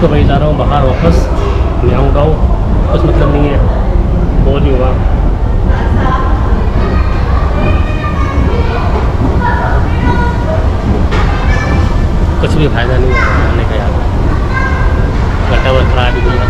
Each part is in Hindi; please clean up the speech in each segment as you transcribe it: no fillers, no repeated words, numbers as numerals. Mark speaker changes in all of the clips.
Speaker 1: तो वही जा रहा हूँ बाहर वापस, मैं आऊँगा, कुछ मतलब नहीं है, बोर ही हुआ। कुछ भी फायदा नहीं है आने का यार, घटा हुआ खराब ही दिया।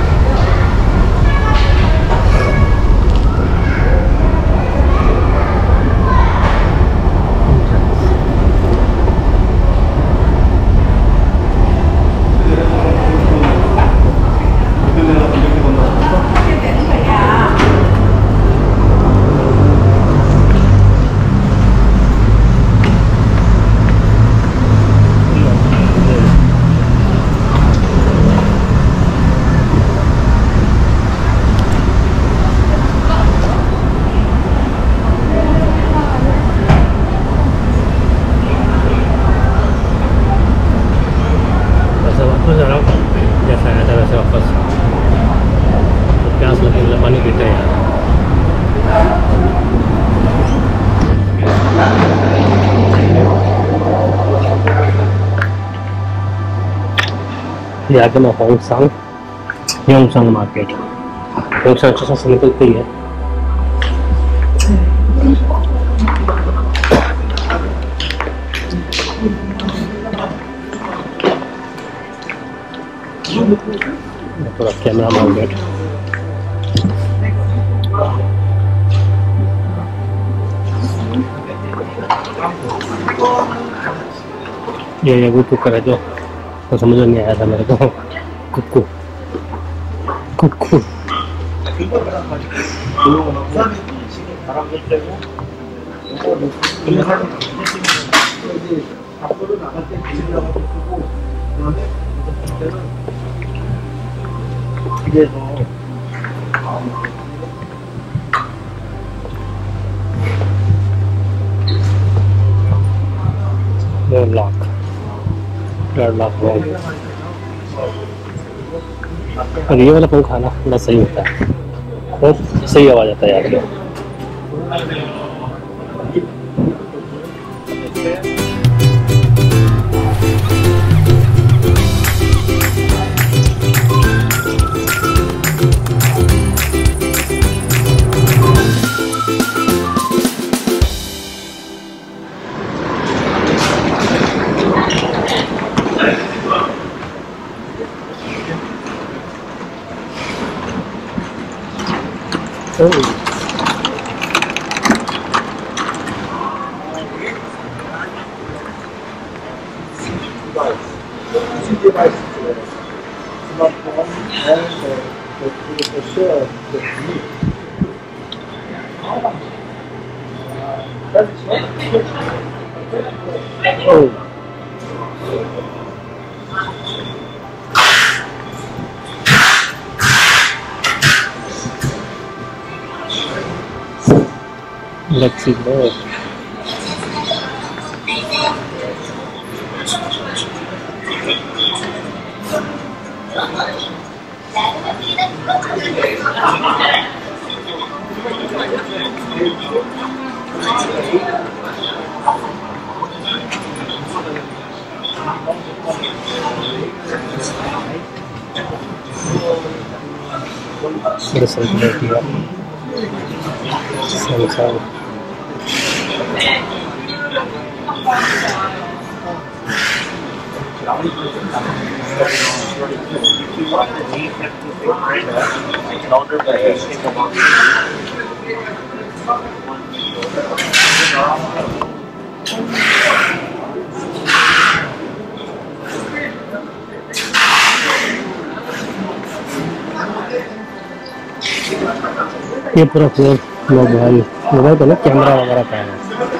Speaker 1: जैसा आया था वैसे वापस, तो प्यास लगे मतलब पानी पीते हैं यार। ये आगे में योंगसांग मार्केट, योंगसांग स्टेशन से निकलती है। पूरा कैमरा मार्केट, ये कुकू करे जो तो समझ नहीं आया था मेरे को। कुकू कुकू लाख और ये वाला पंखा ना बड़ा सही होता है, बहुत सही आवाज आता है यार। Let's see more. ये पूरा फ्लोर मोबाइल तो ना कैमरा वगैरह का है।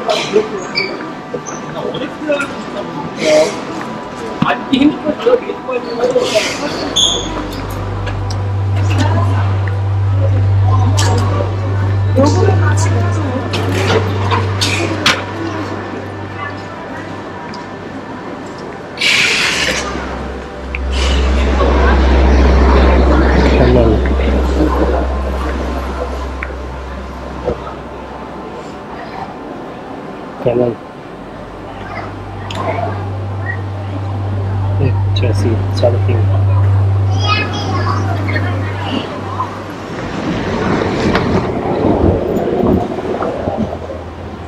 Speaker 1: कैनल एक 86 3.5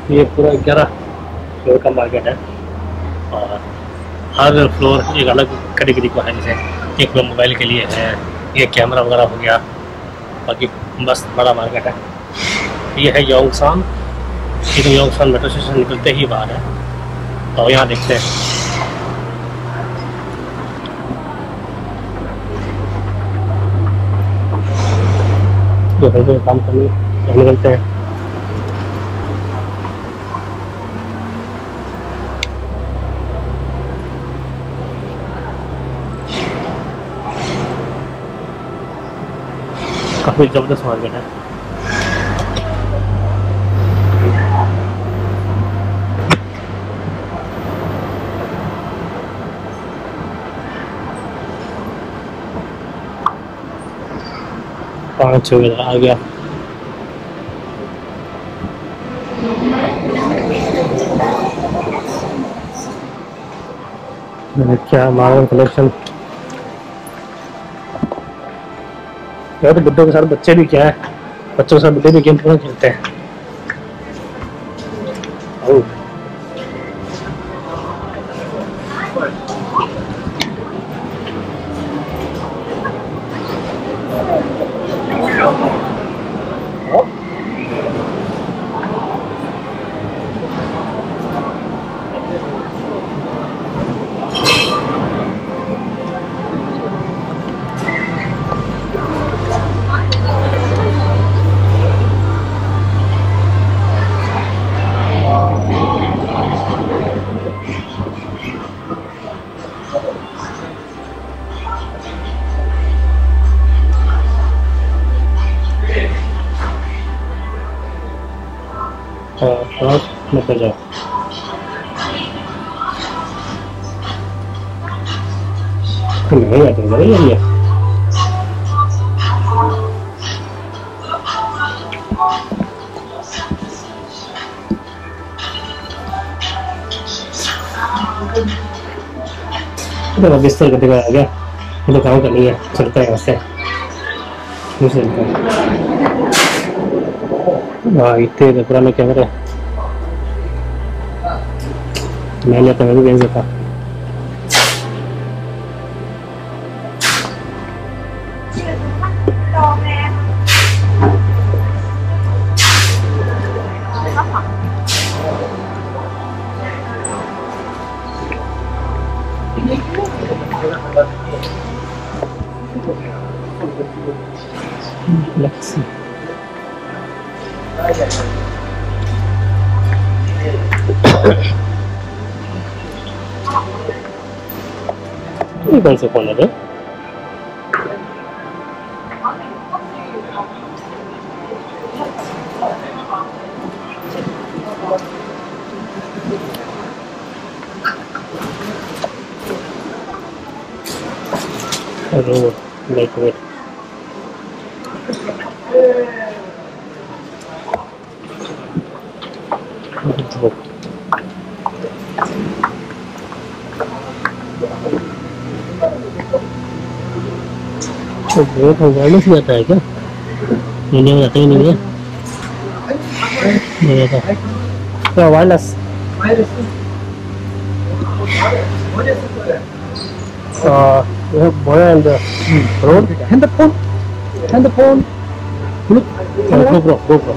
Speaker 1: ये पूरा 11 फ्लोर का मार्केट है और हर फ्लोर एक अलग कैटेगरी का है। जैसे एक फ्लोर मोबाइल के लिए है, ये कैमरा वगैरह हो गया, बाकी मस्त बड़ा मार्केट है। ये है योंगसान, ये तो योंगसान मेट्रो स्टेशन निकलते ही बाहर है। तो यहाँ देखते हैं जो है काम करने निकलते हैं। काफ़ी ज़बरदस्त मार्केट है। पाँच छः आ गया। क्या मार्बल कलेक्शन यार, तो बुड्ढों के साथ बच्चे भी क्या है, बच्चों के साथ बुड्ढे भी गेम पूरा खेलते हैं। और मत जाओ। नहीं आते हैं ये तो बिस्तर का दिखा आ गया। ये तो काम करनी है, चलता है यहाँ से इतने पुराने कैमरे मैंने तो भी भेज देता। Let's see. ये कौन सा फोन है? रोड लाइट वेट बहुत वायरलेस ही आता है क्या? इंडिया में आता ही नहीं है क्या wireless? You have boy and the road. Handphone. Look. GoPro.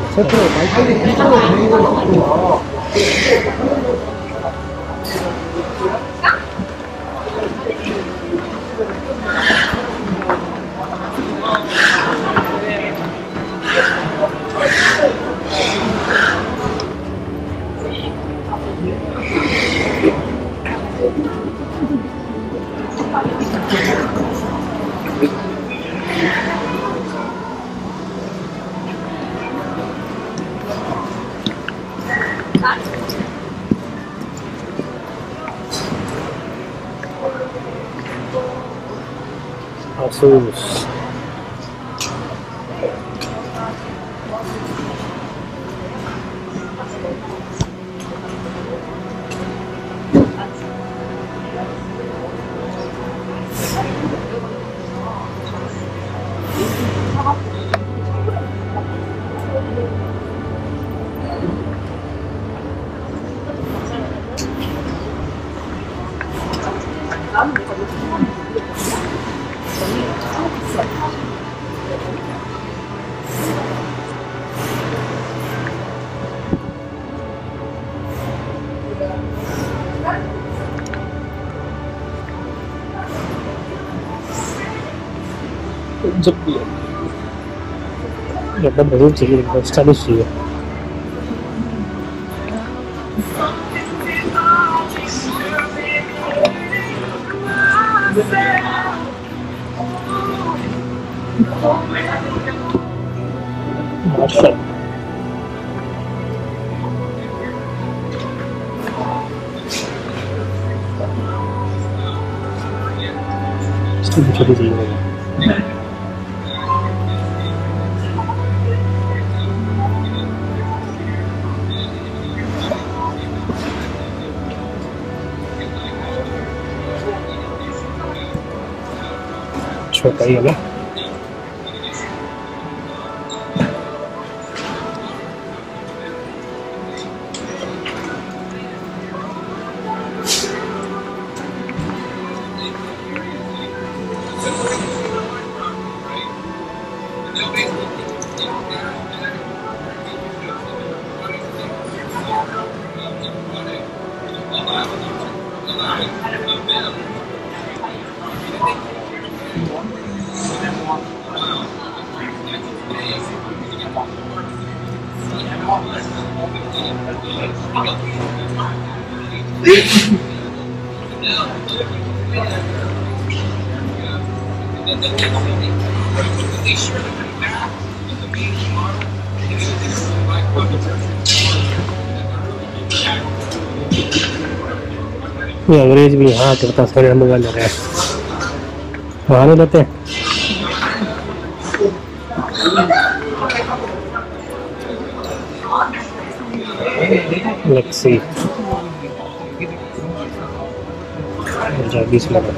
Speaker 1: Asus. जब एकदम मजबूत चाहिए, एकदम स्टाइलिश चाहिए। मार्शल छोटी छोटी चाहिए। छोटा ही है ना। ये अंग्रेज भी यहाँ करता सारे मोबाइल लगा है, वहाँ नहीं लेते। Let's see. 20 लगा।